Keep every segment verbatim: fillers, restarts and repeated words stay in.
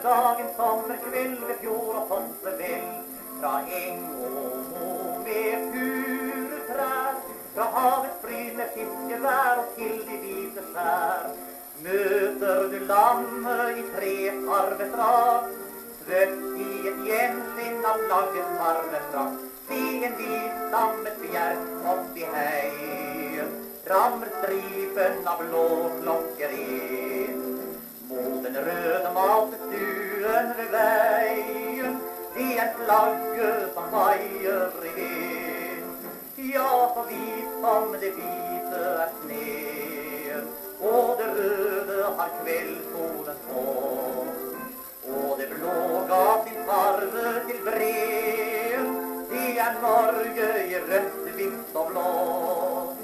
storslagen sommerkveld ved fjord og Fossevell. Fra eng og må med furutrær, fra havets bryn med fiskevær og til de hvite skjær. Møter du lammet i trefarvet drag, svøtt i et gjenskinn av laggets farvestrakt. Se en hvit lammet bjerg opp i heien, rammer stripen av blå klokker inn. Mot den røde matestuen ved veien, det er flagget som vaier i vind. Ja, så hvit som det hvite er sneen, og det røde har kveldsolen fått. Og det blå ga sin farve til breen, det er Norge i rødt, hvitt og blått.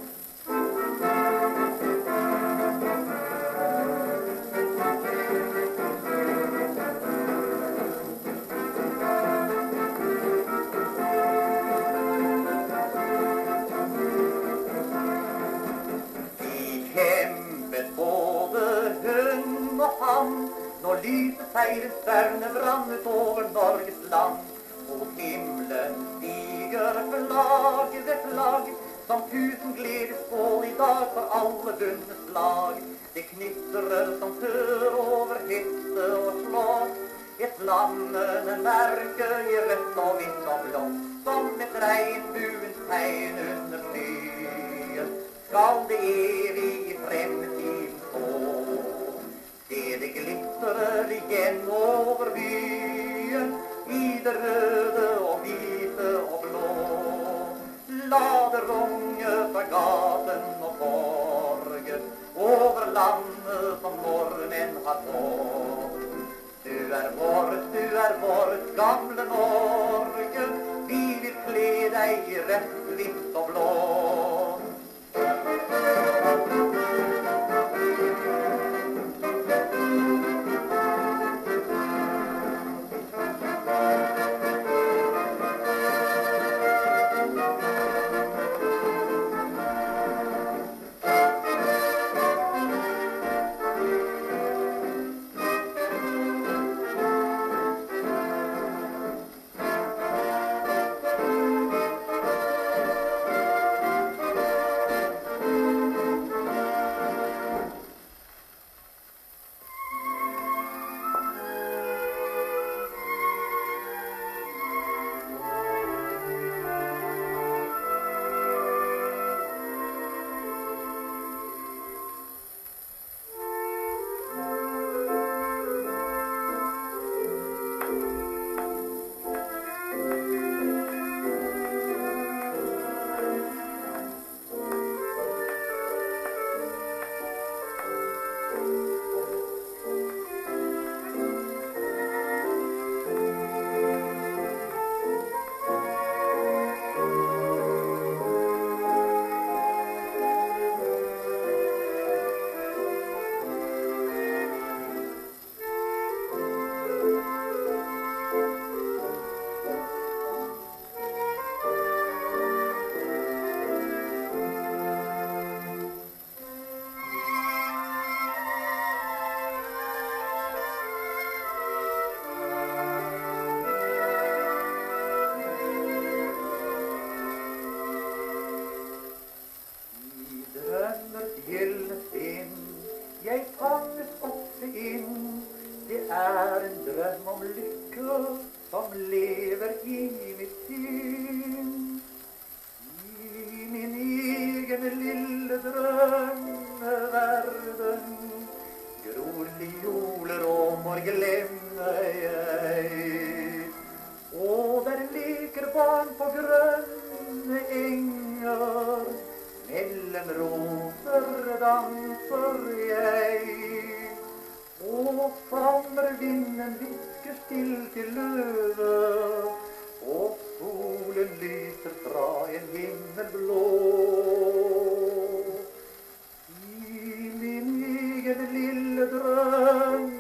Nå lyser seirens stjerne brann ut over Norges land. Mot himmelen stiger flagg ved flagg, som tusen gledesskål i dag for alle vunne slag. Det knitrer som før over hette og slått, et flammende merke i rødt og hvitt og blått, som et regnbuens tegn under skyen. Skal det evige fremtiden stå, det det glitrer igjen over byen, i det røde og hvite og blå. La det runge fra gaten og borgen, over landet som nordmenn har fått. Du er vårt, du er vårt gamle Norge, vi vil kle deg i rødt, hvitt og blå.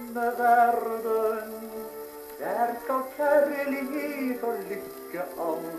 Kjærlighet og lykke all